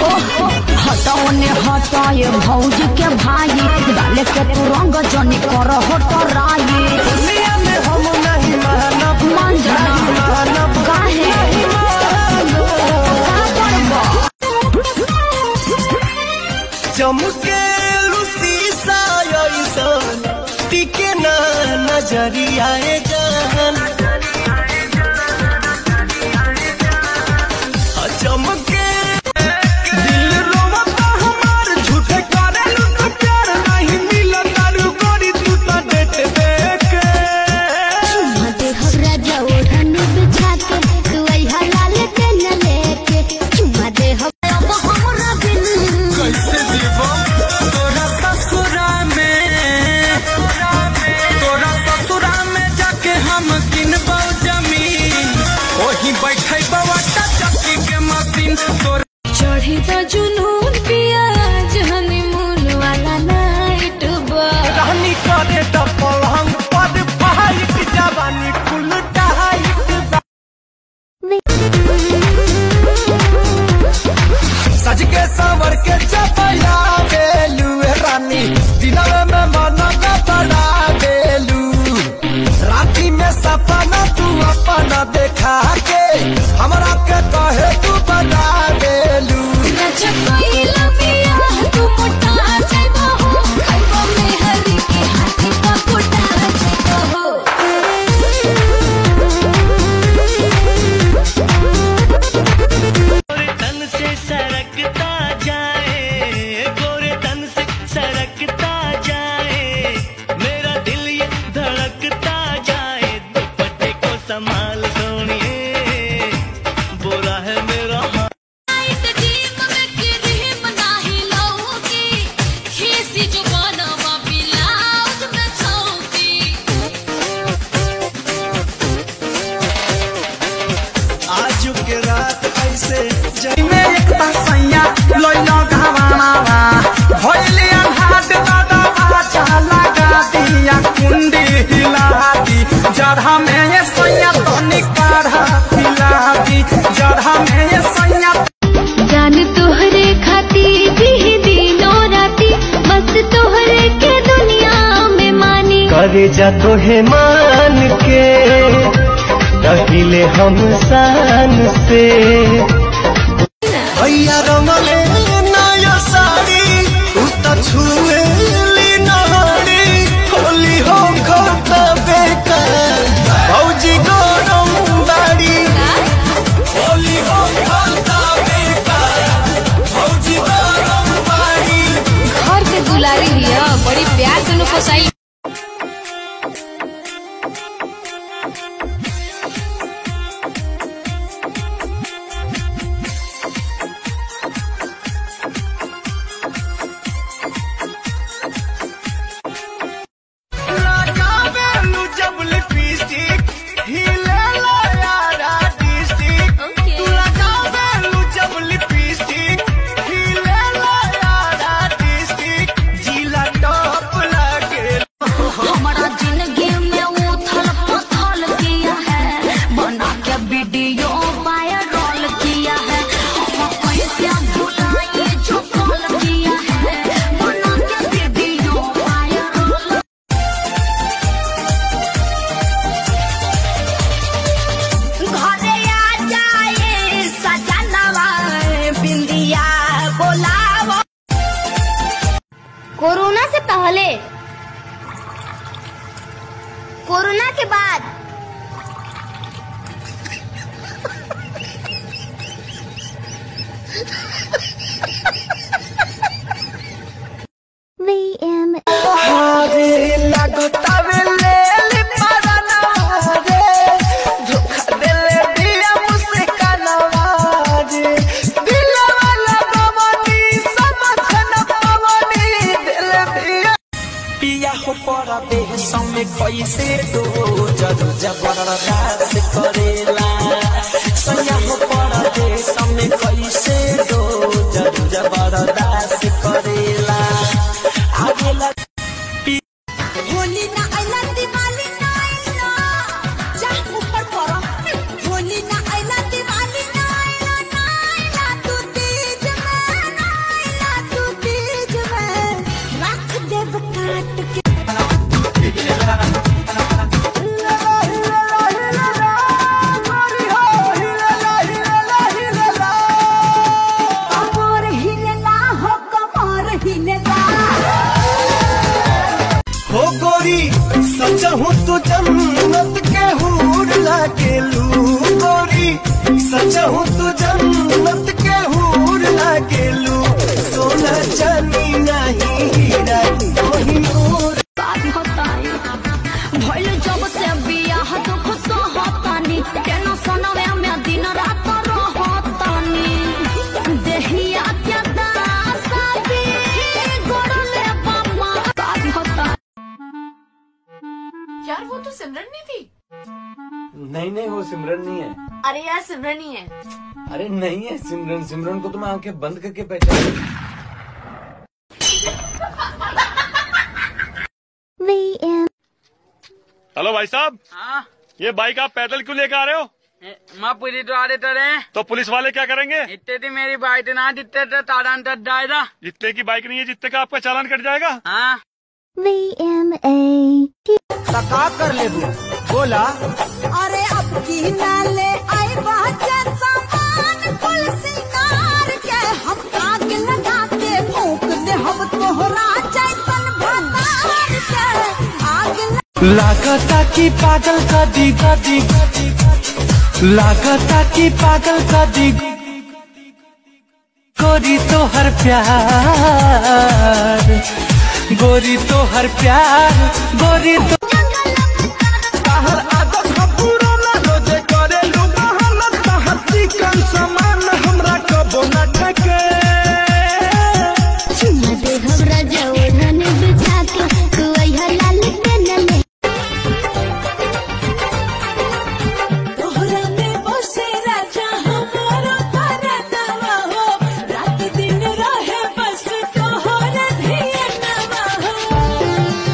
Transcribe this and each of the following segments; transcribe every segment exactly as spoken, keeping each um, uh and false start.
हटाओ ने हटाए भौज के भाई डाले के तू रंग जनी कर हटराई में हम नहीं मानब मान जाना काहे चमके शीशा ऐसन टिके ना नजरिया जान चमके दिल रोवता हमार झूठे करे लुट प्यार नहीं मिलत दारू गोरी तू तो डेट देके मते हमरा जाओ धन बिछा के तू आई हलाल के न लेके चुमा दे हम हमरा बिन कैसे जीवो तोरा ससुरा में तोरा ससुरा में जाके हम किनबो जमीन ओही बैठे बवाटा चक्की के मशीन तोरा चढ़ी तो जुनून पियाज हनीमून वाला नाइट बा रानी करे त पलंग पर फाइट जवानी फुल टाइट सज के सावर के चपला गेलू रानी दिनवे में मन बड़ा गेलू राती में सपना तू अपना देखा के हमरा के कहे तू बता गेलू चकोइला पिया तू मोटा जाइबो हो खाइबो में हरी के हाथी का कोटा जाइबो हो गोरे तन से सरकता जाए गोरे तन से सरकता जाए मेरा दिल ये धड़कता जाए दुपट्टे को संभाल सोनिए बोरा है मेरा नाइट ड्रीम में की ड्रीम नाही लौकी खीसी जो बनवा ब्लाउज में छौकी आज के रात ऐसे जइने एक तसैया लइलो घवानावा होइले हाथ दादा आचा लगा दिया कुंडी हिला दी जड़ा में ये सैया तनी काढ़ा हिला दी जड़ा में ये सैया जान तोहरे खाती भी दिनों राती बस तोहरे के दुनिया में मानी करे जा तोहे मान के रहिले हम शान से भैया रंगले नया साड़ी तू त छुए ली नहाड़ी होली हो खाता बेकार भौजी गरम बाड़ी होली हो खाता बेकार भौजी गरम बाड़ी घर के दुलारी हिया बड़ी प्यार से नु पोसाई लगावेलू जब लिपस्टिक हिले ला यारा डिस्ट्रिक्ट तू लगावेलू जब लिपस्टिक हिले ला यारा डिस्ट्रिक्ट जिला टॉप लगे हमारा जिंदगी में उथल पुथल किया है बना के वीडियो वायरल किया है हम कैसे भुलाए जो कॉल किया है बना के वीडियो वायरल घरे आ जाए सजनवा बिंदिया बोलावो कोरोना से पहले कोरोना के बाद V M हारे लगतावे ले ली परना रे धोखा देले दिया मुस्कानवा रे दिलवा लगवनी समझ न पवनी दिल दिया पिया हो पड़ा देश में कैसे दो जदू जबरदस्त करेला सैया हो पड़ा देश में कैसे दो जदू जबरदस्त करेला आगे लग होली ना आइला दिवाली ना आइला जा ऊपर करो होली ना आइला दिवाली ना आइला ना आइला तू तीज में नहीं नहीं वो सिमरन नहीं है। अरे यार सिमरन ही है। अरे नहीं है सिमरन, सिमरन को तो मैं आंखें बंद करके पहचान। हेलो भाई साहब। हाँ ये बाइक आप पैदल क्यों लेकर आ रहे हो? मैं पुलिस वाले तो रहे। तो पुलिस वाले क्या करेंगे? इतने थी मेरी बाइक ना जितने तो ताड़ान तक जाएगा। जितने की बाइक नहीं है जितने का आपका चालान कट जाएगा। हाँ V M A T का कर ले बोला। अरे अब की नाले आई बाजा सामान कुल सिंगार के हम आग लगा के फूंक दे हम तोहरा जैसन भतार के आग लागता की पागल का दी दी लागता की पागल का दी गोरी तो हर प्यार गोरी तो हर प्यार गोरी तो हर आदत पूरा ना रोजे करे लुगा हम तहर चिकन सामान हमरा कबो ना ठके चुमा दे हमरा जवान बिछा के तू अइहा लाल के नले तोहरा में बसे राजा हमारा परतवा हो रात दिन रहे बस तोहरा धियानवा हो।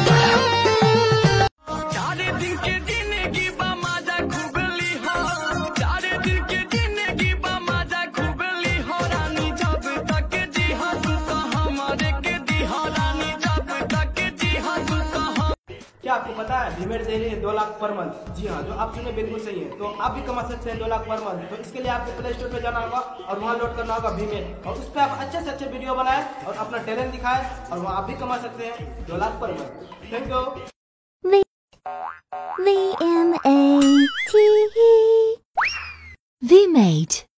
चारे दिन के जिंदगी बा मजा खुबली हो चारे दिन के जिंदगी बा मजा खुबली हो रानी जब तक जी हो तू तो हमारे के दी हो रानी जब तक जी हो तू तो हम। क्या आपको पता है भीमेड दे रही है दो लाख पर मंथ? जी हाँ, जो आप सुने बिल्कुल सही है। तो आप भी कमा सकते हैं दो लाख पर मंथ। तो इसके लिए आपको प्ले स्टोर पे जाना होगा और वहाँ लोड करना होगा भीमेड, और उस पर आप अच्छे से अच्छे वीडियो बनाए और अपना टैलेंट दिखाए और वहाँ आप भी कमा सकते हैं दो lakh per month. Thank you. V V M A T V made